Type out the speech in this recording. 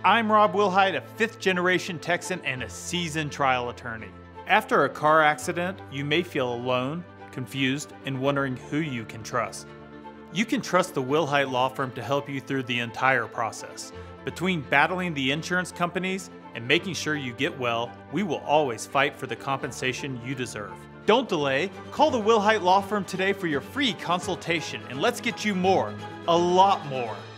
I'm Rob Wilhite, a fifth-generation Texan and a seasoned trial attorney. After a car accident, you may feel alone, confused, and wondering who you can trust. You can trust the Wilhite Law Firm to help you through the entire process. Between battling the insurance companies and making sure you get well, we will always fight for the compensation you deserve. Don't delay. Call the Wilhite Law Firm today for your free consultation, and let's get you more, a lot more.